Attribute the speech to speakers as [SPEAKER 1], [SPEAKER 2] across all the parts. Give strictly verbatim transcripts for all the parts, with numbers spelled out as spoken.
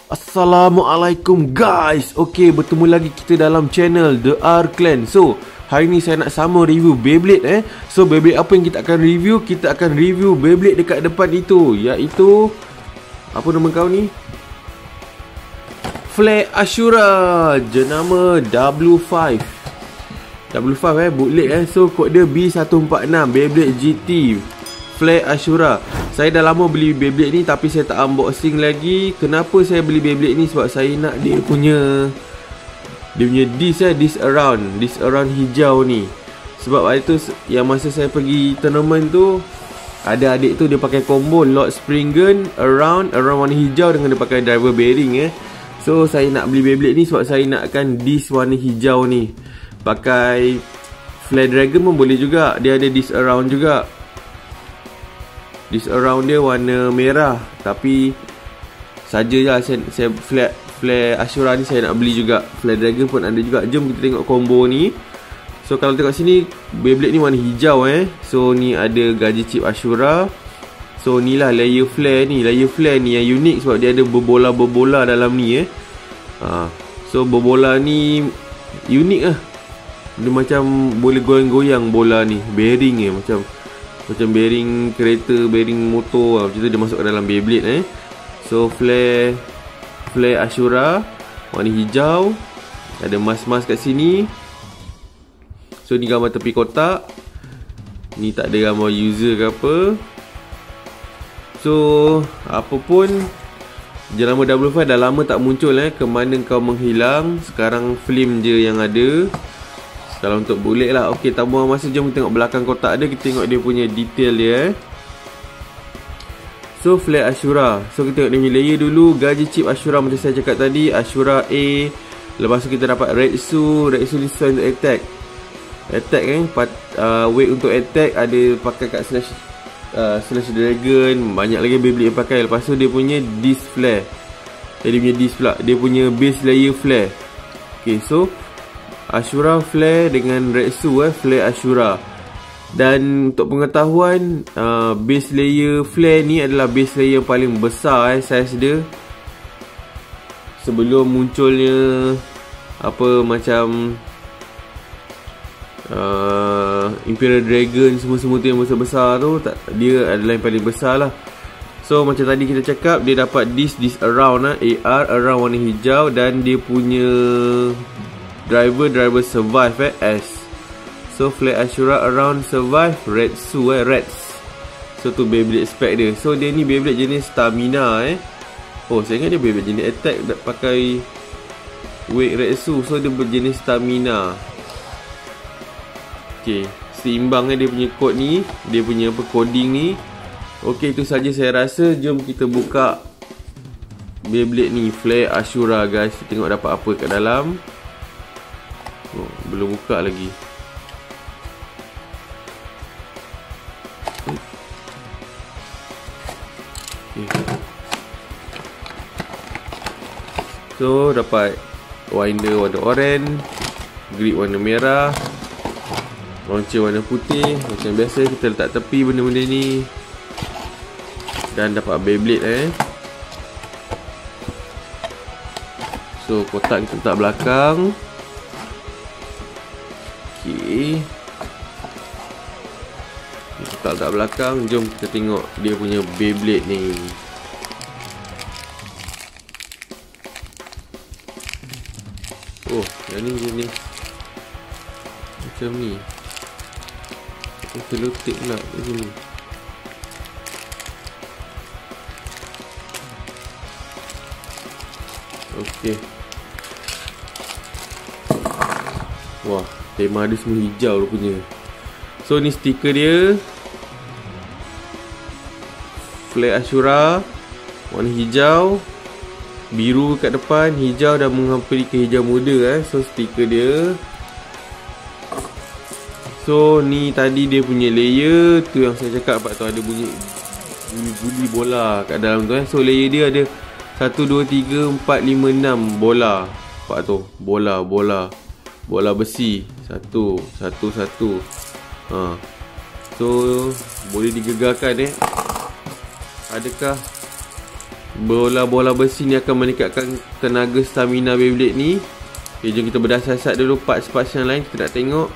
[SPEAKER 1] Assalamualaikum guys. Okay, bertemu lagi kita dalam channel The R Clan. So, hari ni saya nak sama review Beyblade eh. So, Beyblade apa yang kita akan review? Kita akan review Beyblade dekat depan itu, iaitu apa nama kau ni? Flare Ashura, jenama W lima. W lima eh, bootleg eh. So, kod dia B seratus empat puluh enam Beyblade G T Flare Ashura. Saya dah lama beli Beyblade ni tapi saya tak unboxing lagi. Kenapa saya beli Beyblade ni? Sebab saya nak dia punya Dia punya disc eh, disc around Disc around hijau ni. Sebab hari tu yang masa saya pergi tournament tu, ada adik tu dia pakai combo lock spring gun around Around warna hijau dengan dia pakai driver bearing eh. So saya nak beli Beyblade ni sebab saya nakkan disc warna hijau ni. Pakai Flare Dragon pun boleh juga. Dia ada disc around juga. Disc around dia warna merah. Tapi sajalah saya, saya flare, flare Ashura ni saya nak beli juga. Flare Dragon pun ada juga. Jom kita tengok combo ni. So kalau tengok sini, Beyblade ni warna hijau eh. So ni ada gaji chip Ashura. So ni lah layer flare ni. Layer flare ni yang unik sebab dia ada berbola-berbola dalam ni eh. ha. So berbola ni unik lah. Dia macam boleh goyang-goyang bola ni. Bearing eh, macam Macam bearing kereta, bearing motor lah. Macam tu dia masuk ke dalam Beyblade eh. So flare Flare Ashura warna hijau. Ada mas-mas kat sini. So ni gambar tepi kotak. Ni tak ada gambar user ke apa. So apa pun, jenama W lima dah lama tak muncul eh. Kemana kau menghilang. Sekarang film je yang ada. Kalau untuk bullet lah. Ok, tak buang masa, jom kita tengok belakang kotak dia. Kita tengok dia punya detail dia eh. So Flare Ashura. So kita tengok dia punya layer dulu. Gaji chip Ashura macam saya cakap tadi, Ashura A. Lepas tu kita dapat Red Su. Red Su ni sesuai untuk attack. Attack eh Pat, uh, weight untuk attack. Ada pakai kat slash uh, Slash Dragon. Banyak lagi Beyblade yang pakai. Lepas tu dia punya disc flare. eh, Dia punya disc pula. Dia punya base layer flare. Ok, so Ashura Flare dengan Red Su eh, Flare Ashura. Dan untuk pengetahuan, uh, base layer Flare ni adalah base layer yang paling besar eh, saiz dia. Sebelum munculnya apa macam uh, Imperial Dragon, semua-semua tu yang besar-besar tu, tak, dia adalah yang paling besar lah. So macam tadi kita cakap, dia dapat disc, disc around eh, A R, around warna hijau. Dan dia punya Driver, driver survive eh, S. So Flare Ashura around survive, Red Su eh, Reds. So tu Beyblade spec dia. So dia ni Beyblade jenis stamina eh. Oh, saya ingat dia Beyblade jenis attack pakai weight Red Su. So dia berjenis stamina. Okay, seimbang eh dia punya kod ni. Dia punya apa, coding ni. Okay, itu saja saya rasa. Jom kita buka Beyblade ni, Flare Ashura guys. Tengok dapat apa kat dalam. Oh, belum buka lagi. Okay. So dapat winder warna oranye, grip warna merah, launcher warna putih. Macam biasa kita letak tepi benda-benda ni. Dan dapat Beyblade eh. So kotak kita letak belakang. Okay. Kita letak belakang. Jom kita tengok dia punya Beyblade ni. Oh, yang ni jenis macam ni. Selotip pula di sini. Okay. Wah, tema dia semua hijau rupanya. So ni stiker dia, Flare Ashura warna hijau, biru kat depan, hijau dan menghampiri ke hijau muda eh. So stiker dia. So ni tadi dia punya layer tu yang saya cakap, sebab tu ada bunyi guli-guli bola kat dalam tu eh. So layer dia ada satu, dua, tiga, empat, lima, enam bola. Nampak tu, bola, bola bola besi. Satu, satu, satu. ha. So boleh digegarkan eh. Adakah bola-bola besi ni akan meningkatkan tenaga stamina Beyblade ni. Okay, jom kita bedah siasat dulu parts-parts yang lain. Kita nak tengok.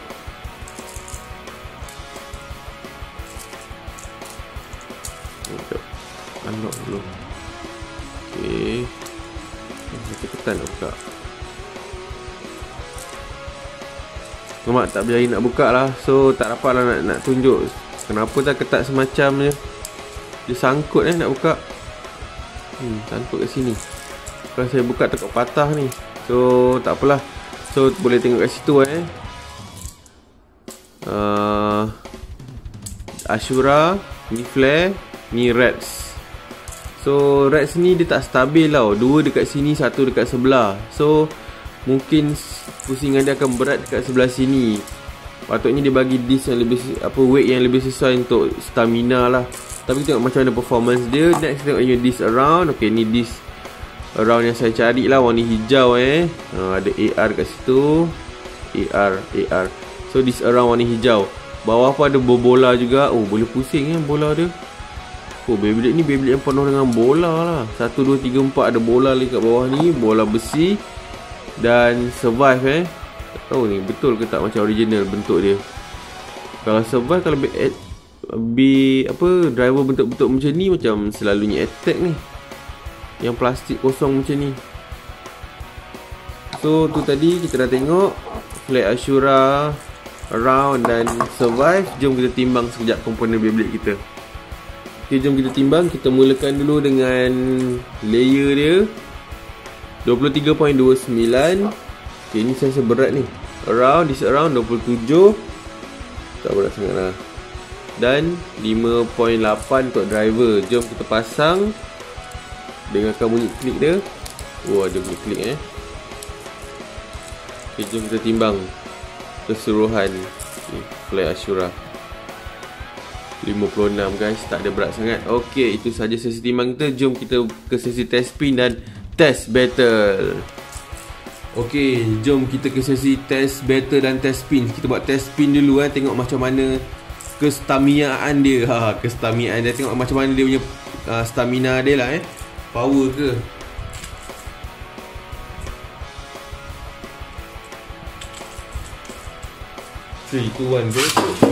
[SPEAKER 1] Unlock dulu. Okay, kita ketan nak buka. Mak tak berjaya nak buka lah. So tak dapat lah nak, nak tunjuk kenapa tak ketat semacam je. Dia sangkut eh nak buka. Hmm, sangkut kat sini. Kalau saya buka tekuk patah ni. So tak apalah. So boleh tengok kat situ eh. uh, Ashura, ni Flare, ni Reds. So Reds ni dia tak stabil tau. Dua dekat sini, satu dekat sebelah. So mungkin pusingan dia akan berat dekat sebelah sini. Patutnya dia bagi disc yang lebih, apa, weight yang lebih sesuai untuk stamina lah. Tapi tengok macam mana performance dia. Next tengok yang disc around. Okay, ni disc around yang saya cari lah, warna hijau eh. ha, Ada A R kat situ. A R, A R. So disc around warna hijau. Bawah pun ada bola juga. Oh, boleh pusing eh bola dia. Oh, Beyblade ni Beyblade yang penuh dengan bola lah. Satu, dua, tiga, empat ada bola lagi kat bawah ni. Bola besi. Dan survive eh. Tak tahu ni betul ke tak macam original bentuk dia. Kalau survive, kalau B, B apa driver bentuk-bentuk macam ni, macam selalunya attack ni. Yang plastik kosong macam ni. So tu tadi kita dah tengok Flare Ashura, Around dan Survive. Jom kita timbang sekejap komponen Beyblade kita. Okay, jom kita timbang. Kita mulakan dulu dengan layer dia dua puluh tiga perpuluhan dua sembilan. Okay, ni saya seberat ni. Around, this around dua puluh tujuh. Tak berat sangat lah. Dan lima perpuluhan lapan untuk driver. Jom kita pasang. Dengarkan bunyi klik dia. Oh, ada bunyi klik eh. Okay, jom kita timbang keseluruhan ni, Flare Ashura. lima puluh enam guys, tak ada berat sangat. Okay, itu saja sesi timbang kita. Jom kita ke sesi test spin dan test battle. Okay, jom kita ke sesi test battle dan test spin. Kita buat test spin dulu eh. Tengok macam mana kestaminaan dia. ha, Kestaminaan dia. Tengok macam mana dia punya uh, stamina dia lah eh. Power ke. three, two, one, go.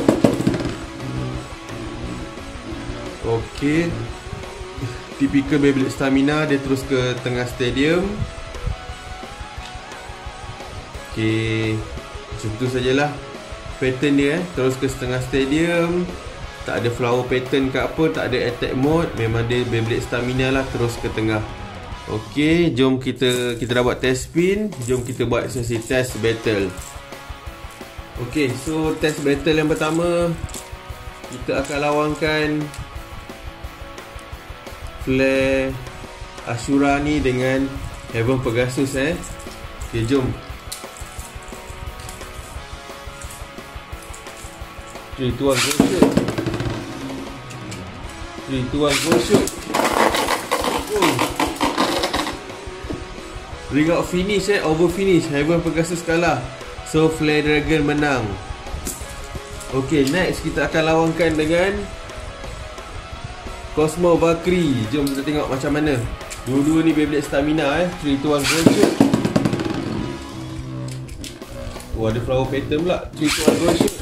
[SPEAKER 1] Okay, typical Beyblade stamina. Dia terus ke tengah stadium. Okay, macam tu sajalah pattern dia eh. Terus ke setengah stadium. Tak ada flower pattern ke apa. Tak ada attack mode. Memang dia Beyblade stamina lah. Terus ke tengah. Okay, jom kita Kita dah buat test spin. Jom kita buat sesi test battle. Okay, so test battle yang pertama, kita akan lawankan Flare Ashura ni dengan Heaven Pegasus eh. Okay, jom. three, two, one, go shoot. three, two, one, go shoot. Oh. Ring out finish eh, over finish. Heaven Pegasus kalah. So Flare Dragon menang. Okay, next kita akan lawankan dengan Cosmo Valkyrie. Jom kita tengok macam mana. Dua-dua ni Beyblade stamina eh. three, two, one, go shoot. Oh, ada flower pattern pula. three, two, one, go shoot.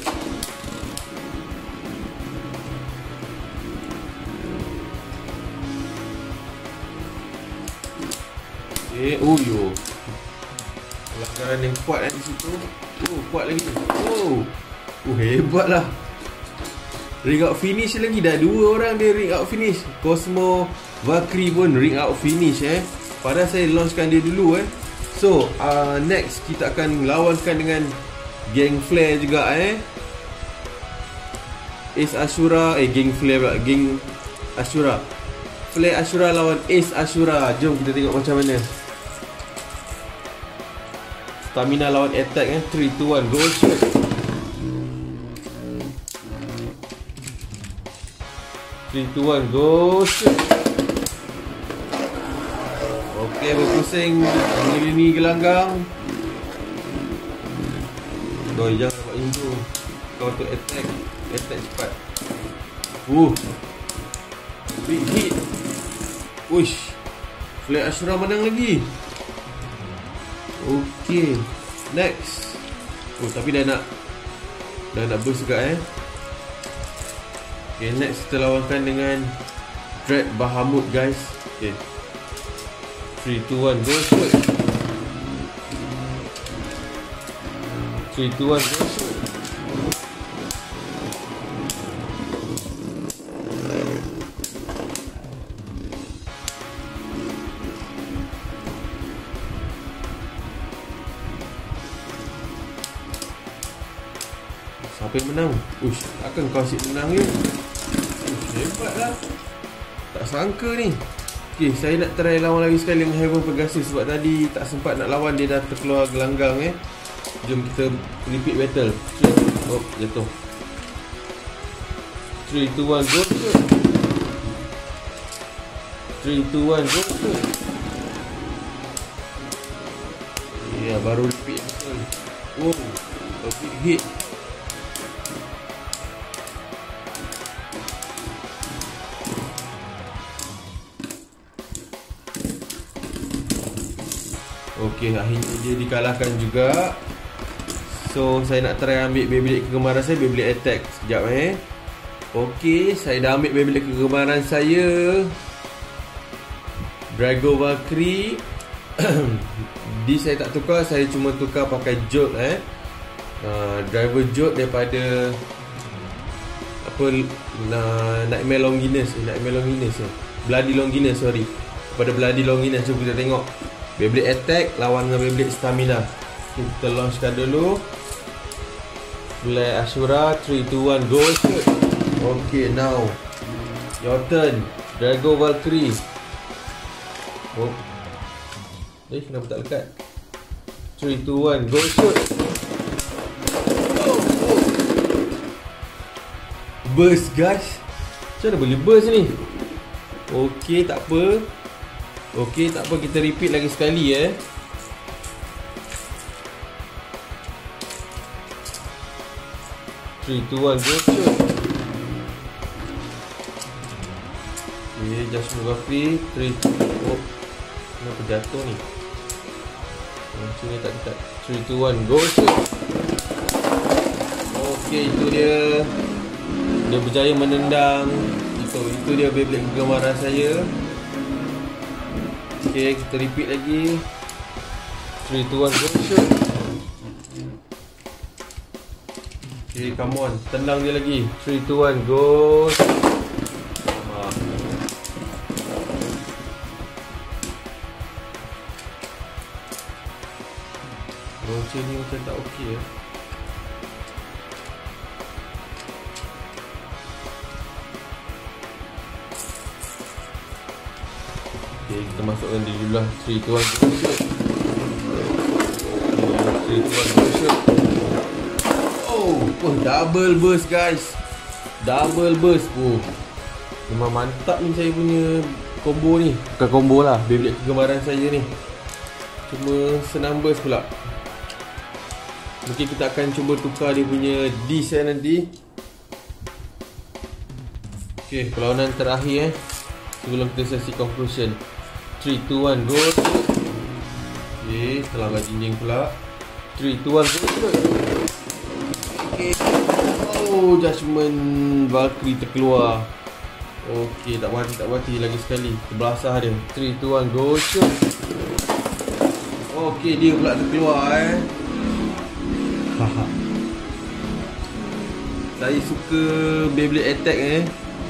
[SPEAKER 1] Okay, oh yo. Pelanggaran yang kuat eh di situ. Oh, kuat lagi. Oh. Oh, hebat lah. Ring out finish lagi. Dah dua orang dia ring out finish. Cosmo Valkyrie pun ring out finish eh. Padahal saya launchkan dia dulu eh. So uh, next kita akan lawankan dengan Geng Flare juga eh. Ace Ashura. Eh Geng Flare pula. Geng Ashura. Flare Ashura lawan Ace Ashura. Jom kita tengok macam mana. Stamina lawan attack eh. three, two, one, go shoot. three, two, one, go shoot. Okay, berpusing ni gelanggang. Doi, jangan buat macam tu. Kau untuk attack. Attack cepat. Uh. Big hit. Uish. Flare Ashura menang lagi. Okay, next. Oh, tapi dah nak Dah nak burst juga eh. Okay, next kita lawankan dengan Dread Bahamut guys. Okay, three, two, one, go shoot. three, two, one, go shoot. Siapa yang menang? Ush, takkan kau asyik menang je? Ush, hebat lah. Tak sangka ni. Okay, saya nak try lawan lagi sekali dengan Heaven Pegasus. Sebab tadi tak sempat nak lawan, dia dah terkeluar gelanggang eh. Jom kita repeat battle. Oh, jatuh. three, two, one, go. three, two, one, go. Ya, baru repeat battle. Oh, a big hit. Okey, akhirnya dia dikalahkan juga. So, saya nak try ambil Beyblade kegemaran saya, Beyblade Attack. Sekejap eh. Okey, saya dah ambil Beyblade kegemaran saya, Drago Valkyrie. Di saya tak tukar, saya cuma tukar pakai Jolt eh. Uh, driver Jolt daripada apa uh, Nightmare Longinus, eh, Nightmare Longinus eh. Bloody Longinus, sorry. Pada Bloody Longinus, cuba kita tengok. Beyblade Attack lawan dengan Beyblade Stamina. Kita launchkan dulu. Flare Ashura, three, two, one, go shoot. Okay, now your turn, Drago Valkyrie. Oh, eh, kenapa tak lekat? three, two, one, go shoot. Oh, oh. Burst guys. Macam mana boleh burst ni? Okay, tak apa. Okey, tak apa, kita repeat lagi sekali eh. three, two, one, go shoot. Okay, just move free. three, two, oh. Kenapa jatuh ni? Macam ni tak dekat. three, two, one, go shoot. Okey, itu dia. Dia berjaya menendang. Itu, itu dia Beyblade kegemaran saya. Okay, kita repeat lagi. three, two, one, go shoot. Okay, come on, tendang dia lagi. three, two, one, go. Launcher ni macam tak okey eh. Okay, kita masukkan dia dulu lah. three, two, one, go shoot. three, two, one, go shoot. Oh, oh, double burst guys. Double burst. Oh, memang mantap ni saya punya combo ni. Bukan combo lah, Beyblade kegemaran saya ni. Cuma senang burst pula. Mungkin kita akan cuba tukar dia punya disc eh nanti. Okay, perlawanan terakhir eh, sebelum kita sesi conclusion. three, two, one, go. Okay, terlambat jinjing pula. three, two, one, go. Okay. Oh, Judgment Valkyrie terkeluar. Okay, tak mati, tak mati. Lagi sekali, terbelasah dia. three, two, one, go shoot. Okay, dia pula terkeluar eh. Haha. Saya suka Beyblade Attack eh.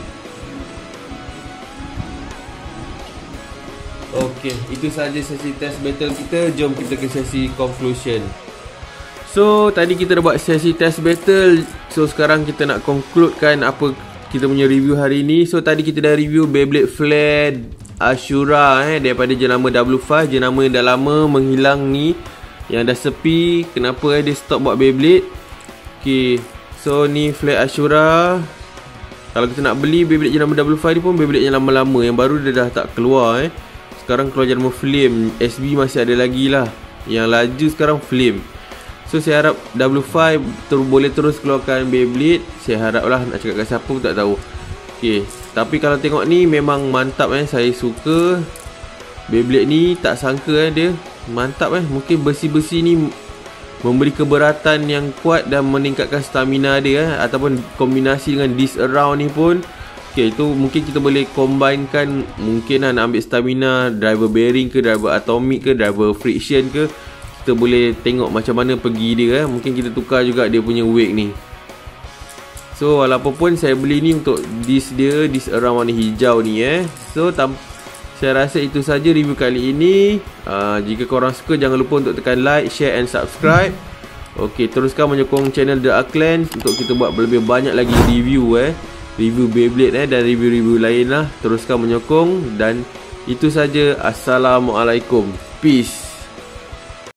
[SPEAKER 1] Okey, itu saja sesi test battle kita. Jom kita ke sesi conclusion. So, tadi kita dah buat sesi test battle. So, sekarang kita nak concludekan apa kita punya review hari ni. So, tadi kita dah review Beyblade Flare Ashura eh, daripada jenama W lima. Jenama yang dah lama menghilang ni, yang dah sepi. Kenapa eh dia stop buat Beyblade. Okay, so ni Flare Ashura. Kalau kita nak beli Beyblade jenama W lima ni pun Beyblade yang lama-lama. Yang baru dia dah tak keluar eh. Sekarang keluar jenama Flame. S B masih ada lagi lah. Yang laju sekarang Flame. So saya harap W lima ter boleh terus keluarkan Beyblade. Saya harap lah, nak cakap kat siapa pun tak tahu. Okay, tapi kalau tengok ni memang mantap eh. Saya suka. Beyblade ni tak sangka eh, dia mantap eh. Mungkin besi-besi ni memberi keberatan yang kuat dan meningkatkan stamina dia eh. Ataupun kombinasi dengan disc around ni pun okay, itu mungkin kita boleh combinekan. Mungkin lah nak ambil stamina driver bearing ke, driver atomic ke, driver friction ke. Kita boleh tengok macam mana pergi dia eh. Mungkin kita tukar juga dia punya wake ni. So walaupun pun saya beli ni untuk disc dia, disc around warna hijau ni eh. So tam saya rasa itu saja review kali ini. uh, Jika korang suka, jangan lupa untuk tekan like, share and subscribe. Ok, teruskan menyokong channel The Arklands untuk kita buat lebih banyak lagi review eh. Review Beyblade eh, dan review-review lain lah. Teruskan menyokong. Dan itu saja. Assalamualaikum. Peace.